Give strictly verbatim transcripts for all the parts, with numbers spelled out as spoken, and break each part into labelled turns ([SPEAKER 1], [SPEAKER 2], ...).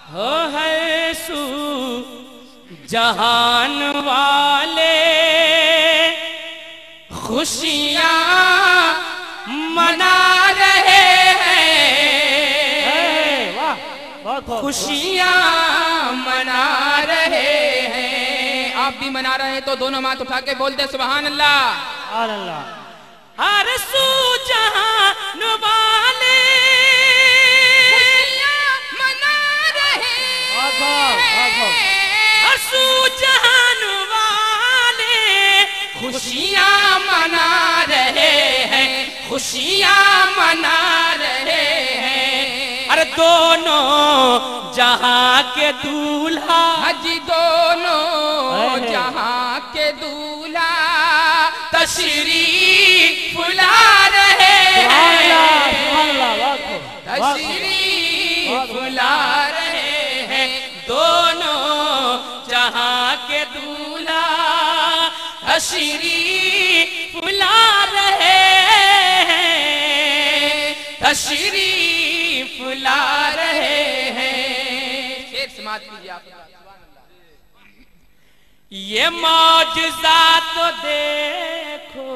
[SPEAKER 1] ہو ہے سو جہان والے خوشیاں منا رہے ہیں، خوشیاں منا رہے ہیں۔ آپ بھی منا رہے ہیں تو دونوں ہاتھ اٹھا کے بول دے سبحان اللہ۔
[SPEAKER 2] سبحان اللہ۔
[SPEAKER 1] ہر سو جہان والے خوشیاں منا رہے ہیں، ہر سو جہان والے خوشیاں منا رہے ہیں، خوشیاں منا رہے ہیں۔ ارے دونوں جہاں کے دولہا، حجی دونوں جہاں کے دولہا تشریف لا رہے ہیں، تشریف لا رہے ہیں۔ دونوں جہاں کے دولہا تشریف لا رہے ہیں، تشریف لا رہے ہیں۔ شیر سماعت کیجئے آپ۔ یہ معجزہ تو دیکھو،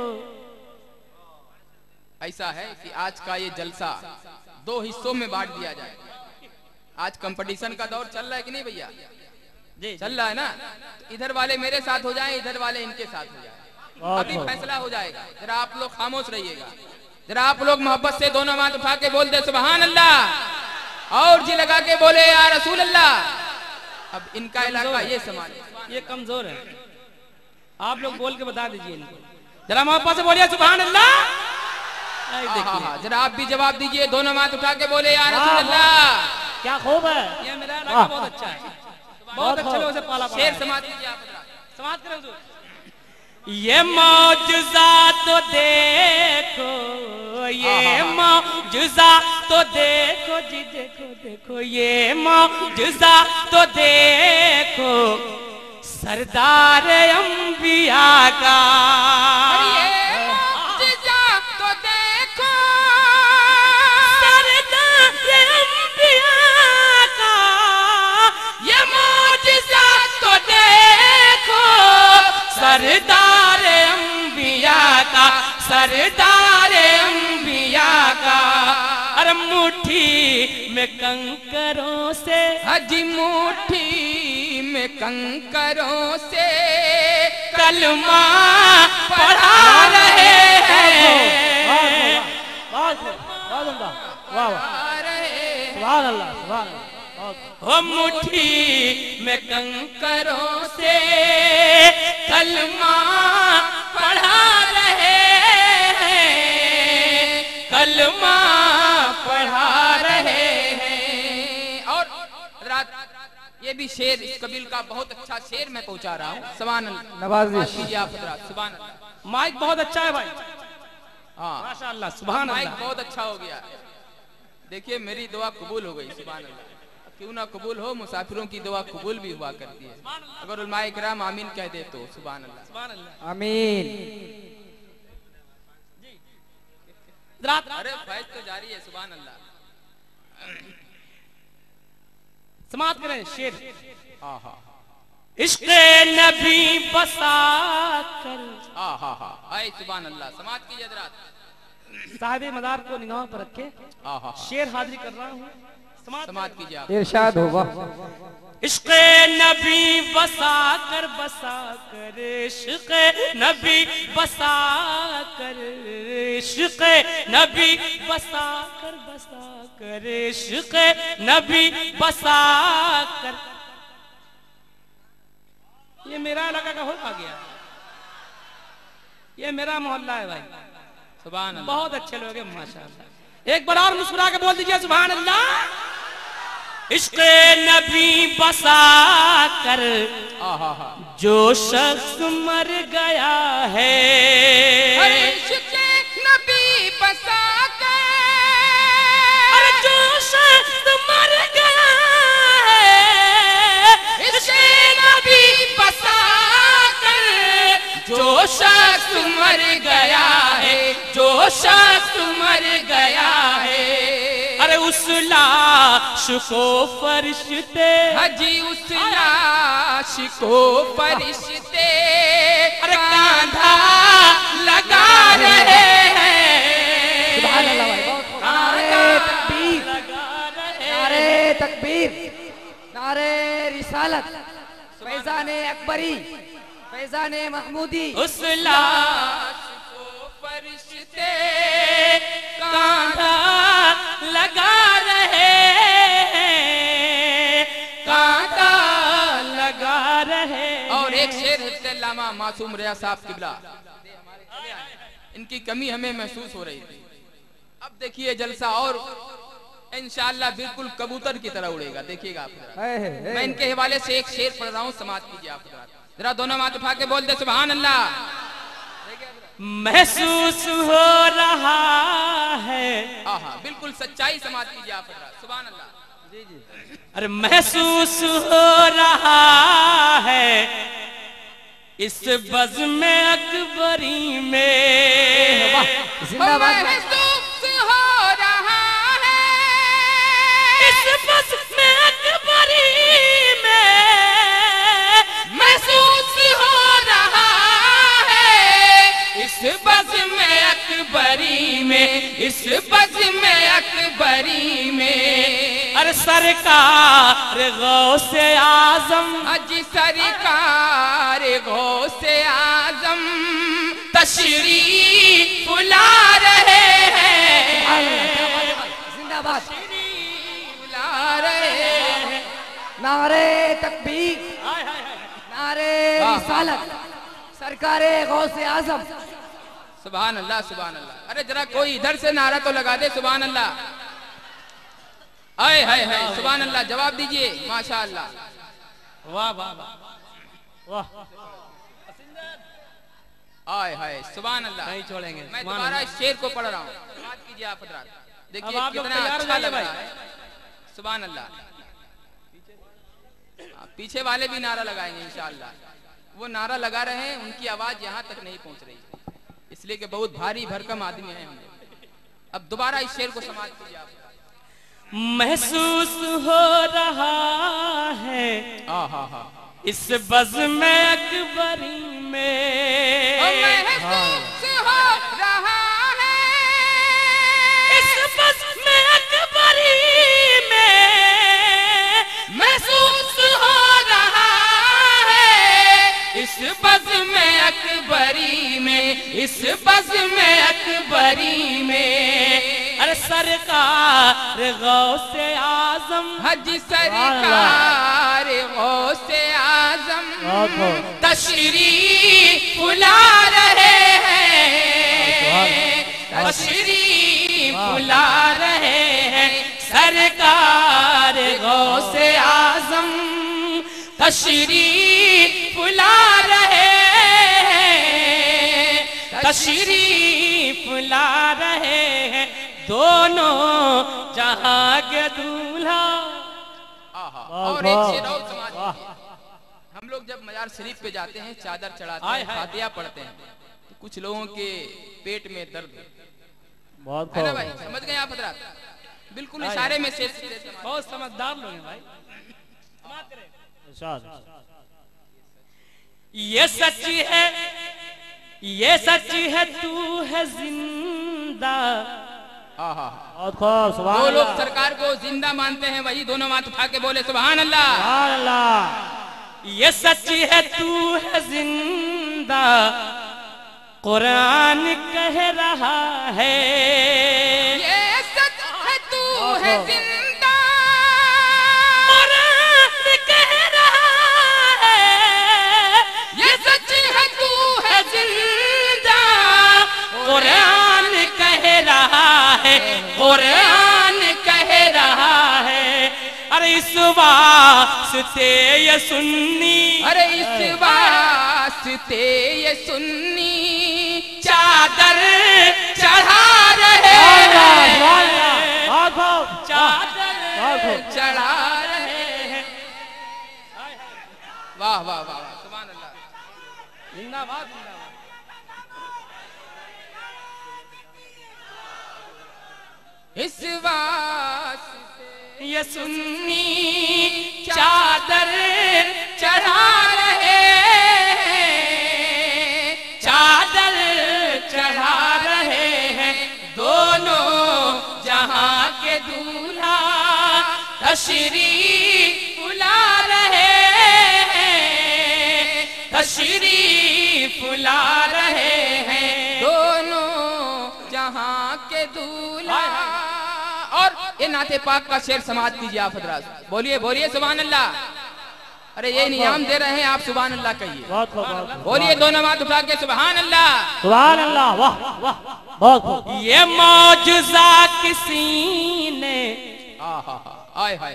[SPEAKER 1] ایسا ہے کہ آج کا یہ جلسہ دو حصوں میں بانٹ دیا جائے۔ آج کمپٹیشن کا دور چل رہا ہے کہ نہیں بھیا؟ چل رہا ہے نا؟ ادھر والے میرے ساتھ ہو جائیں، ادھر والے ان کے ساتھ ہو جائیں، ابھی فیصلہ ہو جائے گا۔ ذرا آپ لوگ خاموش رہیے گا، ذرا آپ لوگ محبت سے دونوں ہاتھ اٹھا کے بول دے سبحان اللہ، اور جی لگا کے بولے یا رسول اللہ۔ اب ان کا علاقہ یہ سماج یہ کمزور ہے، آپ لوگ بول کے بتا دیجئے ان کو، ذرا محبت سے بولیے سبحان اللہ۔ ذرا آپ بھی جواب دیجئے، دونوں ہاتھ اٹھا کے بولے یا رسول اللہ۔
[SPEAKER 2] کیا خوب ہے،
[SPEAKER 1] یہ میرا علاقہ بہت اچھا ہے، بہت اچھا لوگ سے پالا پڑا ہے۔ شیر سماعت کیجئے آپ ذرا، سماعت کریں حضور۔ یہ معجزہ تو دیکھو، یہ معجزہ تو دیکھو جی، دیکھو دیکھو یہ معجزہ تو دیکھو سردار انبیاء کا۔ یہ معجزہ تو دیکھو سردار انبیاء کا، یہ معجزہ تو دیکھو سردار انبیاء کا، سردار انبیاء کا۔ ارے مٹھی میں کنکروں سے، حجی مٹھی میں کنکروں سے کلمہ پڑھا رہے ہیں،
[SPEAKER 2] سبحان اللہ، سبحان اللہ۔
[SPEAKER 1] وہ مٹھی میں کنکروں سے کلمہ پڑھا رہے ہیں، کلمہ پڑھا رہے ہیں۔ اور رات یہ بھی شیر اس قبیل کا بہت اچھا شیر میں پہنچا رہا ہوں۔ سبحان اللہ، نوازش کیجئے آپ حضرات۔ سبحان اللہ، مائک بہت اچھا ہے بھائی، ہاں ماشاءاللہ، سبحان اللہ، مائک بہت اچھا ہو گیا۔ دیکھیے میری دعا قبول ہو گئی، سبحان اللہ۔ کیوں نہ قبول ہو، مسافروں کی دعا قبول بھی ہوا کرتی ہے۔ اگر علماء اکرام آمین کہہ دے تو سبحان اللہ، آمین۔ ارے فیض تو جاری ہے، سبحان اللہ۔ سماعت کریں شیر۔ عشق نبی بسا کر، آئے سبحان اللہ، سماعت کیجئے حضرات۔ صاحب مدار کو نگاہوں پر رکھے شیر حاضری کر رہا ہوں، سماعت کیجئے آپ۔
[SPEAKER 2] ارشاد ہوگا۔
[SPEAKER 1] عشق نبی بسا کر، بسا کر عشق نبی بسا کر، عشق نبی بسا کر، بسا کر عشق نبی بسا کر۔ یہ میرا علاقہ کا ہو آ گیا، یہ میرا محلہ ہے بھائی، سبحان اللہ، بہت اچھے لوگ ہیں ماشاءاللہ۔ ایک بار اور مسکرا کے بول دیجئے سبحان اللہ۔ عشق نبی بسا کر جو شخص مر گیا ہے، عشق نبی بسا کر جو شخص مر گیا ہے، عشق نبی بسا کر جو شخص مر گیا ہے، جو شخص مر گیا ہے۔ ارے
[SPEAKER 3] اس لاش کو فرشتے
[SPEAKER 1] حجی اس لاش کو فرشتے کاندھا لگا رہے ہیں
[SPEAKER 4] سبحان اللہ بھائی، بہت نعرہ تکبیر، نعرہ تکبیر، نعرہ رسالت، فیضان اکبری، فیضان محمودی.
[SPEAKER 3] اس لاش کو فرشتے کاندھا لگا رہے ہیں، کاندھا لگا رہے ہیں.
[SPEAKER 1] اور ایک شعر حضرت علامہ معصوم رضا صاحب قبلہ، ان کی کمی ہمیں محسوس ہو رہی تھی. اب دیکھیے جلسہ اور انشاءاللہ بالکل کبوتر کی طرح اڑے گا. دیکھیے گا آپ، میں ان کے حوالے سے ایک شعر پڑھ رہا ہوں، سماعت کیجئے آپ ذرا. دونوں ہاتھ اٹھا کے بول دے سبحان اللہ.
[SPEAKER 3] محسوس ہو رہا ہے،
[SPEAKER 1] آہا بالکل سچائی سماعت کیجئے آپ سبحان اللہ. جی جی
[SPEAKER 3] ارے محسوس ہو رہا ہے اس بزم اکبری میں،
[SPEAKER 4] زندہ باد.
[SPEAKER 1] محسوس ہو رہا ہے
[SPEAKER 3] اس بزم اکبری میں،
[SPEAKER 1] محسوس ہو رہا ہے اس بزم اکبری میں، اس بزم اکبری میں.
[SPEAKER 3] ارے سرکار غوث اعظم،
[SPEAKER 1] حج سرکار غوث اعظم تشریف لا رہے ہیں،
[SPEAKER 4] زندہ باد.
[SPEAKER 1] تشریف لا رہے ہیں.
[SPEAKER 4] نعرہ تکبیر، نعرہ رسالت، سرکار غوث اعظم.
[SPEAKER 1] سبحان اللہ سبحان اللہ. ارے ذرا کوئی ادھر سے نعرہ تو لگا دے سبحان اللہ. آئے ہائے ہائے سبحان اللہ. جواب دیجئے ماشاءاللہ.
[SPEAKER 3] واہ واہ واہ،
[SPEAKER 1] آئے ہائے سبحان اللہ.
[SPEAKER 3] نہیں چھوڑیں گے.
[SPEAKER 1] میں دوبارہ اس شعر کو پڑھ رہا ہوں، سماعت کیجئے آپ حضرات. دیکھیے
[SPEAKER 3] اب آپ لوگ
[SPEAKER 1] کتنا
[SPEAKER 3] تیار ہو
[SPEAKER 1] اچھا
[SPEAKER 3] جائیے
[SPEAKER 1] لگ
[SPEAKER 3] بھائی.
[SPEAKER 1] رہا ہے سبحان اللہ. پیچھے والے بھی نعرہ لگائیں گے انشاءاللہ. وہ نعرہ لگا رہے ہیں، ان کی آواز یہاں تک نہیں پہنچ رہی اس لیے کہ بہت بھاری بھرکم آدمی ہیں ہم. اب دوبارہ اس شعر کو سماعت کیجئے آپ.
[SPEAKER 3] محسوس ہو رہا ہے
[SPEAKER 1] آہا ہا
[SPEAKER 3] اس بزم اکبری میں،
[SPEAKER 1] محسوس ہو رہا ہے
[SPEAKER 3] اس بزم اکبری میں،
[SPEAKER 1] محسوس ہو رہا ہے اس بزم اکبری میں، اس بزم اکبری میں.
[SPEAKER 3] ارے سرکار غوث اعظم،
[SPEAKER 1] حج سرکار غوث اعظم تشریف لا رہے ہیں، تشریف لا رہے ہیں. سرکار غوث اعظم تشریف لا رہے ہیں،
[SPEAKER 3] تشریف لا رہے ہیں. دونوں جہاں کے دولہا.
[SPEAKER 1] اور ایک شعر اور سماعت کیجئے. ہم لوگ جب مزار شریف پہ جاتے ہیں چادر چڑھاتے ہیں فاتحہ پڑھتے ہیں تو کچھ لوگوں کے پیٹ میں درد ہے نا بھائی. سمجھ گئے آپ حضرات؟ بالکل اشارے میں سے
[SPEAKER 3] بہت سمجھدار لوگ ہیں بھائی. یہ سچی ہے، یہ سچی ہے تو ہے زندہ.
[SPEAKER 1] جو لوگ سرکار کو زندہ مانتے ہیں وہی دونوں ہاتھ اٹھا کے بولے سبحان اللہ.
[SPEAKER 3] یہ سچی ہے تو ہے زندہ، قرآن کہہ رہا ہے.
[SPEAKER 1] یہ سچ ہے تو ہے زندہ،
[SPEAKER 3] قرآن کہہ رہا ہے.
[SPEAKER 1] یہ سچ ہے تو ہے زندہ،
[SPEAKER 3] قرآن کہہ رہا ہے، قرآن کہہ رہا ہے. ارے اس واسطے یہ سنی،
[SPEAKER 1] ارے اس واسطے یہ سنی چادر چڑھا رہے ہیں، چادر چڑھا رہے ہیں. واہ واہ واہ سبحان اللہ.
[SPEAKER 3] زندہ باد زندہ باد.
[SPEAKER 1] اس واسطے
[SPEAKER 3] یہ سنی چادر چڑھا رہے ہیں، چادر چڑھا رہے ہیں، دونوں جہاں کے دولہا تشریف لا رہے ہیں، تشریف لا رہے ہیں،
[SPEAKER 1] دونوں جہاں کے دولہا۔ اور یہ نعت پاک کا شعر سماعت کیجئے آپ حضرات، بولیے بولیے سبحان اللہ۔ ارے یہ انعام دے رہے ہیں، آپ سبحان اللہ کہیے،
[SPEAKER 2] بہت خوب بہت خوب
[SPEAKER 1] بولیے دو نوات اٹھا کے سبحان اللہ۔
[SPEAKER 2] سبحان اللہ، واہ واہ بہت خوب۔
[SPEAKER 3] یہ معجزہ کسی نے،
[SPEAKER 1] آہا آئے ہائے،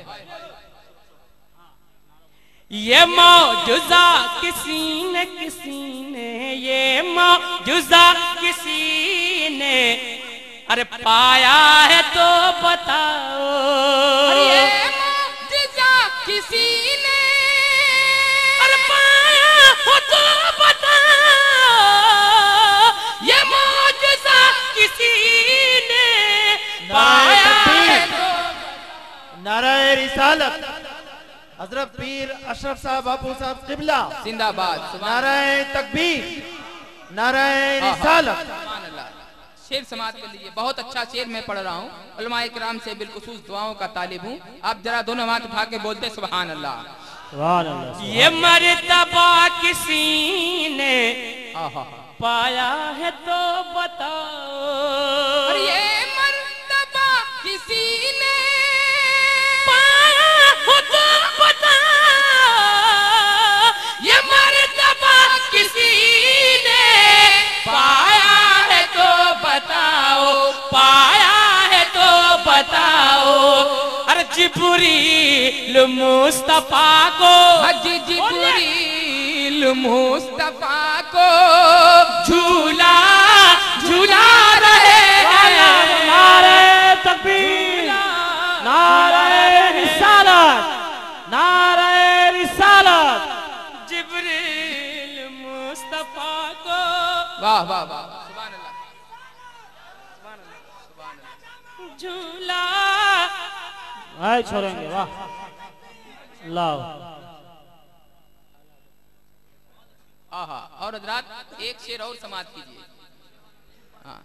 [SPEAKER 3] یہ معجزہ کسی نے کسی نے، یہ معجزہ کسی نے، ارے پایا ہے تو بتاؤ،
[SPEAKER 1] یہ معجزہ کسی نے،
[SPEAKER 3] ارے پایا ہو تو بتاؤ، یہ معجزہ کسی نے پایا ہے تو۔
[SPEAKER 5] نعرہ رسالت حضرت پیر اشرف صاحب باپو صاحب قبلہ،
[SPEAKER 1] زندہ باد، سبحان
[SPEAKER 5] نعرہ تکبیر، نعرہ رسالت۔
[SPEAKER 1] سبحان اللہ۔ شعر سماعت کر لیجئے، بہت اچھا شعر میں پڑھ رہا ہوں، علماء اکرام سے بالخصوص دعاؤں کا طالب ہوں، آپ ذرا دونوں ہاتھ اٹھا کے بولتے سبحان اللہ۔
[SPEAKER 2] سبحان اللہ،
[SPEAKER 3] یہ مرتبہ کسی نے
[SPEAKER 1] آہا،
[SPEAKER 3] پایا ہے تو بتاؤ،
[SPEAKER 1] اور یہ مرتبہ کسی نے
[SPEAKER 3] پایا ہو تو بتاؤ، یہ مرتبہ کسی نے پایا ہے تو بتاؤ، پایا ہے تو بتاؤ، ارے جبریل مصطفیٰ کو،
[SPEAKER 1] حج جبریل مصطفیٰ کو
[SPEAKER 3] جھولا جھولا رہے ہیں،
[SPEAKER 2] نعرہ تکبیر، نعرہ رسالت، نعرہ رسالت۔
[SPEAKER 3] جبریل مصطفیٰ کو
[SPEAKER 1] واہ واہ واہ، سبحان اللہ،
[SPEAKER 3] جھولا،
[SPEAKER 2] آئے چھوڑیں گے، واہ اللہ۔
[SPEAKER 1] آہا، اور حضرات ایک شعر اور سماعت کیجئے، ہاں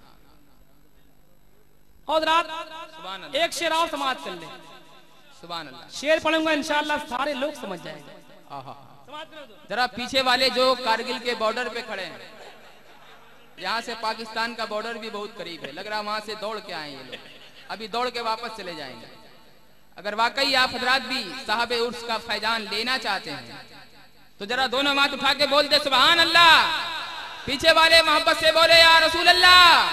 [SPEAKER 3] حضرات
[SPEAKER 1] سبحان اللہ،
[SPEAKER 3] ایک شعر اور سماعت کر لیں،
[SPEAKER 1] سبحان اللہ،
[SPEAKER 3] شعر پڑھوں گا انشاءاللہ سارے لوگ سمجھ جائیں گے۔
[SPEAKER 1] آہا، ذرا پیچھے والے جو کارگل کے بارڈر پہ کھڑے ہیں، یہاں سے پاکستان کا بارڈر بھی بہت قریب ہے، لگ رہا وہاں سے دوڑ کے آئیں یہ لوگ، ابھی دوڑ کے واپس چلے جائیں گے۔ اگر واقعی آپ حضرات بھی صاحب عرس کا فیضان لینا چاہتے ہیں تو ذرا دونوں ہاتھ اٹھا کے بول دے سبحان اللہ، پیچھے والے محبت سے بولے یا رسول اللہ۔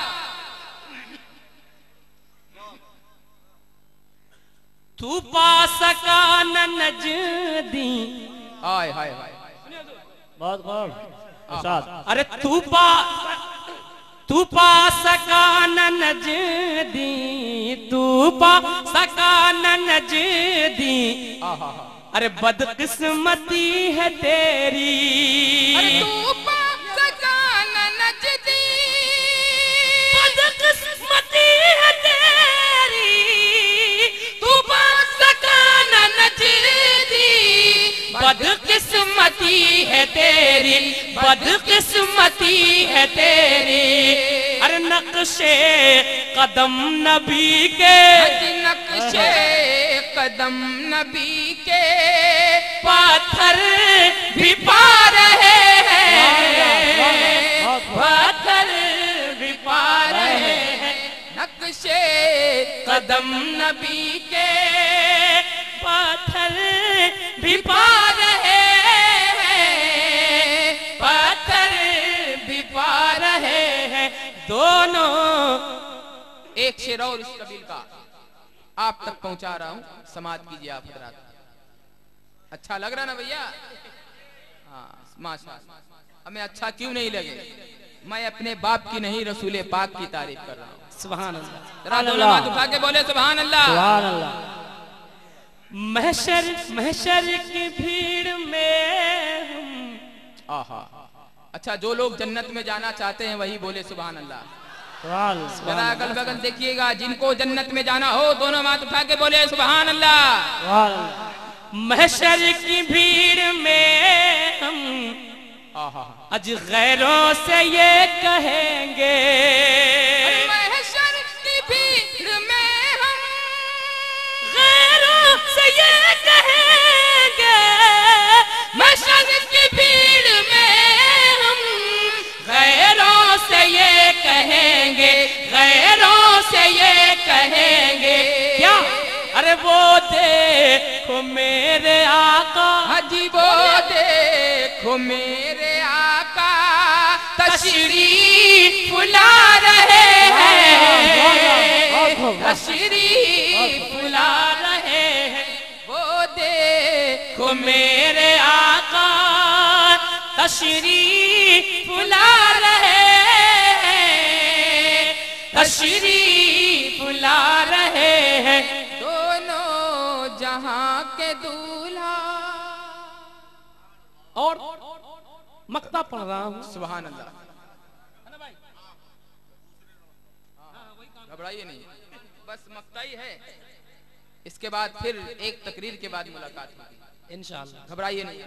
[SPEAKER 3] تو پا سکا نہ نجدی،
[SPEAKER 1] آئے ہائے ہائے،
[SPEAKER 2] بہت خوب ارشاد۔
[SPEAKER 3] ارے تو پا تو پا سکا نہ نجدی، تو پا سکا نہ نجدی،
[SPEAKER 1] آہا،
[SPEAKER 3] ارے بدقسمتی ہے تیری،
[SPEAKER 1] ارے تو پا سکا نہ نجدی،
[SPEAKER 3] بدقسمتی ہے تیری، تو پا سکا نہ نجدی، بدقسمتی ہے تیری، بدقسمتی ہے تیری، ارے نقش قدم نبی کے،
[SPEAKER 1] حج نقش قدم نبی کے
[SPEAKER 3] پاتھر بھی پا رہے ہیں، پاتھر بھی پا رہے ہیں،
[SPEAKER 1] نقش قدم نبی کے
[SPEAKER 3] پاتھر بھی پا رہے ہیں، پاتھر بھی پا رہے ہیں، دونوں۔
[SPEAKER 1] ایک شعر اور اس قبیل کا آپ تک پہنچا رہا ہوں، سماعت کیجئے آپ حضرات۔ اچھا لگ رہا نا بھیا؟ ہاں ماشاءاللہ، ہمیں اچھا کیوں نہیں لگے، میں اپنے باپ کی نہیں رسول پاک کی تعریف کر رہا ہوں۔
[SPEAKER 3] سبحان اللہ،
[SPEAKER 1] ذرا دونوں ہاتھ اٹھا کے بولے سبحان اللہ۔
[SPEAKER 2] سبحان اللہ۔
[SPEAKER 3] محشر محشر کی بھیڑ میں ہم،
[SPEAKER 1] آہا، اچھا جو لوگ جنت میں جانا چاہتے ہیں وہی بولے سبحان اللہ۔ जरा अगल बगल देखिएगा, जिनको जन्नत में जाना हो दोनों हाथ उठा के बोले सुभान अल्लाह।
[SPEAKER 3] महशर की भीड़ में हम आज गैरों से ये कहेंगे,
[SPEAKER 1] महशर की भीड़ में हम
[SPEAKER 3] गैरों से ये कहेंगे, महशर की भीड़ में हम गैरों से ये कहेंगे, गैरों से ये कहेंगे क्या? अरे वो देखो मेरे आका,
[SPEAKER 1] हाजी वो देखो मेरे आका तशरीफ ला रहे हैं, तशरीफ ला रहे हैं। वो देखो
[SPEAKER 3] मेरे आका तशरीफ ला रहे हैं, तशरीफ ला रहे हैं।
[SPEAKER 1] दोनों जहां के दूल्हा।
[SPEAKER 3] और मक्ता पढ़ रहा हूँ।
[SPEAKER 1] सुभान अल्लाह। घबराइए नहीं, बस मक्ता ही है। इसके बाद फिर एक तकरीर के बाद मुलाकात होगी
[SPEAKER 3] इंशाअल्लाह।
[SPEAKER 1] घबराइए नहीं।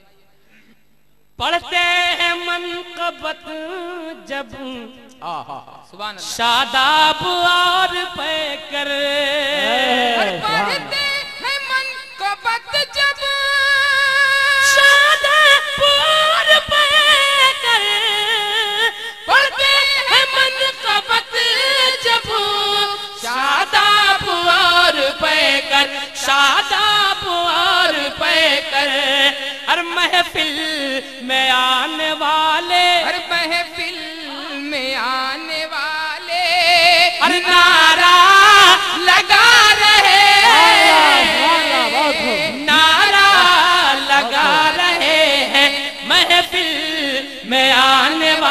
[SPEAKER 3] पढ़ते हैं मनक़बत जब
[SPEAKER 1] सुभान अल्लाह।
[SPEAKER 3] शादाब और पैकर,
[SPEAKER 1] पढ़ते हैं मनक़बत जब
[SPEAKER 3] शादाब और पैकर, पढ़ते हैं मनक़बत जब शादाब और पैकर, शादाब और पैकर। हर महफिल में आने वाले,
[SPEAKER 1] हर महफिल में आने वाले
[SPEAKER 3] हर नारा लगा रहे हैं, नारा लगा रहे हैं। महफिल में आने वाले